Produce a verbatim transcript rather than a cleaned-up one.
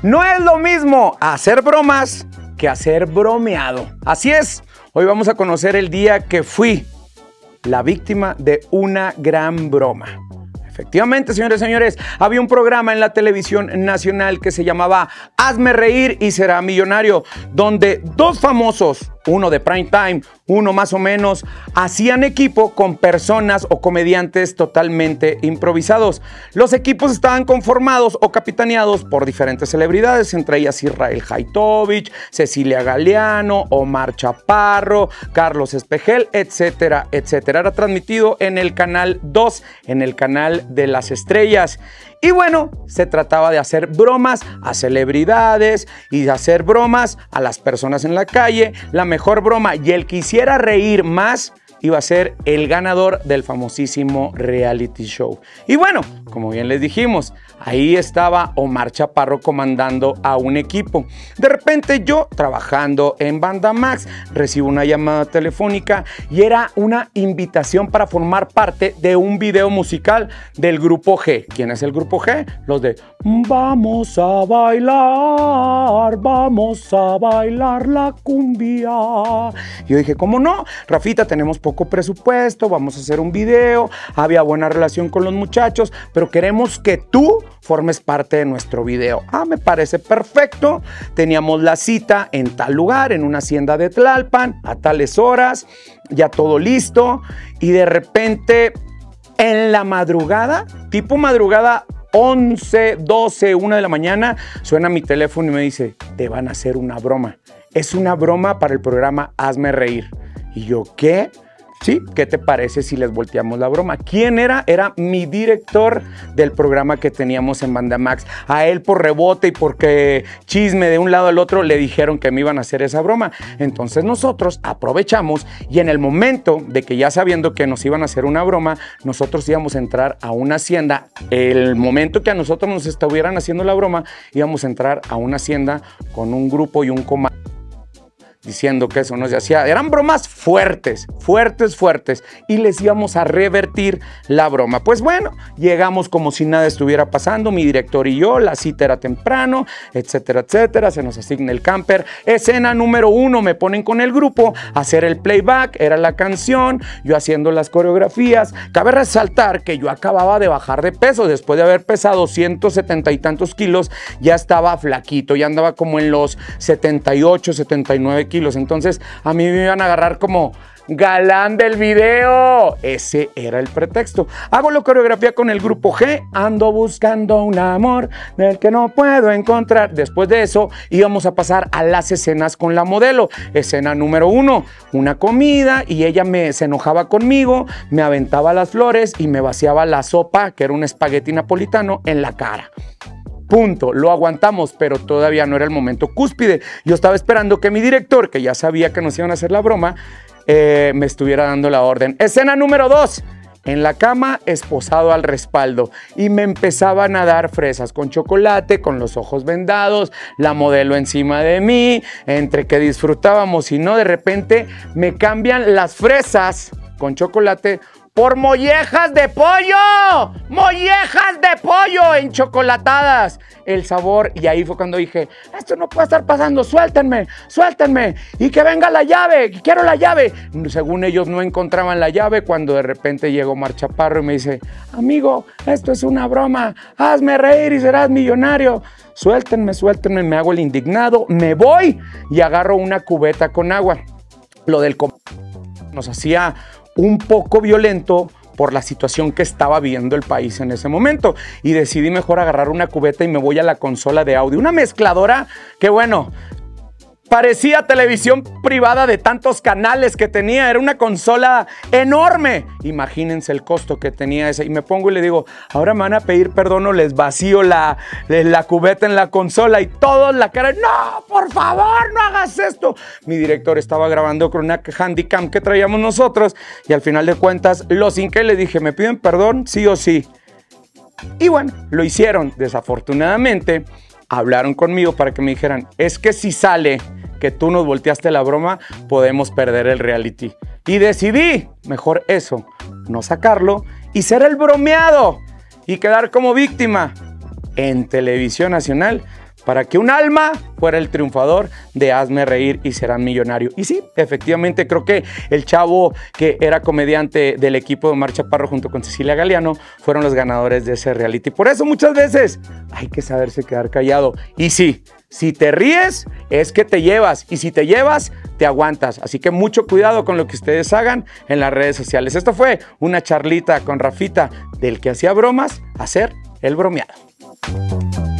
No es lo mismo hacer bromas que hacer bromeado. Así es, hoy vamos a conocer el día que fui la víctima de una gran broma. Efectivamente, señores y señores, había un programa en la televisión nacional que se llamaba Hazme Reír y Será Millonario, donde dos famosos, uno de prime time, uno más o menos, hacían equipo con personas o comediantes totalmente improvisados. Los equipos estaban conformados o capitaneados por diferentes celebridades, entre ellas Israel Haitovich, Cecilia Galeano, Omar Chaparro, Carlos Espejel, etcétera, etcétera. Era transmitido en el canal dos, en el canal de las estrellas. Y bueno, se trataba de hacer bromas a celebridades y de hacer bromas a las personas en la calle. La mejor broma y el que hiciera reír más iba a ser el ganador del famosísimo reality show. Y bueno, como bien les dijimos, ahí estaba Omar Chaparro comandando a un equipo. De repente yo, trabajando en Banda Max, recibo una llamada telefónica y era una invitación para formar parte de un video musical del Grupo G. ¿Quién es el Grupo G? Los de Vamos a bailar, vamos a bailar la cumbia. Yo dije, ¿cómo no? Rafita, tenemos poco presupuesto, vamos a hacer un video, había buena relación con los muchachos, pero queremos que tú formes parte de nuestro video. Ah, me parece perfecto. Teníamos la cita en tal lugar, en una hacienda de Tlalpan, a tales horas, ya todo listo, y de repente, en la madrugada, tipo madrugada, once, doce, una de la mañana, suena mi teléfono y me dice, te van a hacer una broma. Es una broma para el programa Hazme Reír. Y yo, ¿qué? Sí, ¿qué te parece si les volteamos la broma? ¿Quién era? Era mi director del programa que teníamos en Banda Max. A él por rebote y porque chisme de un lado al otro le dijeron que me iban a hacer esa broma. Entonces nosotros aprovechamos y en el momento de que ya sabiendo que nos iban a hacer una broma, nosotros íbamos a entrar a una hacienda. El momento que a nosotros nos estuvieran haciendo la broma, íbamos a entrar a una hacienda con un grupo y un comando diciendo que eso no se hacía. Eran bromas fuertes, fuertes, fuertes. Y les íbamos a revertir la broma. Pues bueno, llegamos como si nada estuviera pasando. Mi director y yo, la cita era temprano, etcétera, etcétera. Se nos asigna el camper. Escena número uno, me ponen con el grupo a hacer el playback. Era la canción, yo haciendo las coreografías. Cabe resaltar que yo acababa de bajar de peso. Después de haber pesado ciento setenta y tantos kilos, ya estaba flaquito. Ya andaba como en los setenta y ocho, setenta y nueve kilos. Entonces a mí me iban a agarrar como galán del video. Ese era el pretexto. Hago la coreografía con el Grupo G. Ando buscando un amor del que no puedo encontrar. Después de eso íbamos a pasar a las escenas con la modelo. Escena número uno, una comida y ella me, se enojaba conmigo, me aventaba las flores y me vaciaba la sopa, que era un espagueti napolitano, en la cara. Punto, lo aguantamos, pero todavía no era el momento cúspide. Yo estaba esperando que mi director, que ya sabía que nos iban a hacer la broma, eh, me estuviera dando la orden. Escena número dos, en la cama, esposado al respaldo. Y me empezaban a dar fresas con chocolate, con los ojos vendados, la modelo encima de mí, entre que disfrutábamos y no, de repente me cambian las fresas con chocolate por mollejas de pollo, mollejas de pollo enchocolatadas, el sabor. Y ahí fue cuando dije, esto no puede estar pasando, suéltenme, suéltenme, y que venga la llave, quiero la llave. Según ellos no encontraban la llave, cuando de repente llegó Omar Chaparro y me dice, amigo, esto es una broma, hazme reír y serás millonario. Suéltenme, suéltenme, me hago el indignado, me voy y agarro una cubeta con agua. Lo del com nos hacía un poco violento por la situación que estaba viviendo el país en ese momento. Y decidí mejor agarrar una cubeta y me voy a la consola de audio. Una mezcladora que, bueno, parecía televisión privada de tantos canales que tenía. Era una consola enorme. Imagínense el costo que tenía ese. Y me pongo y le digo, ahora me van a pedir perdón o les vacío la, la cubeta en la consola. Y todos la cara, no, por favor, no hagas esto. Mi director estaba grabando con una Handycam que traíamos nosotros. Y al final de cuentas, lo sin que le dije, ¿me piden perdón? Sí o sí. Y bueno, lo hicieron. Desafortunadamente, hablaron conmigo para que me dijeran, es que si sale que tú nos volteaste la broma, podemos perder el reality. Y decidí, mejor eso, no sacarlo y ser el bromeado y quedar como víctima en Televisión Nacional para que un alma fuera el triunfador de Hazme Reír y Serás Millonario. Y sí, efectivamente creo que el chavo que era comediante del equipo de Omar Chaparro junto con Cecilia Galeano fueron los ganadores de ese reality. Por eso muchas veces hay que saberse quedar callado. Y sí, si te ríes es que te llevas, y si te llevas te aguantas. Así que mucho cuidado con lo que ustedes hagan en las redes sociales. Esto fue una charlita con Rafita, del que hacía bromas a ser el bromeado.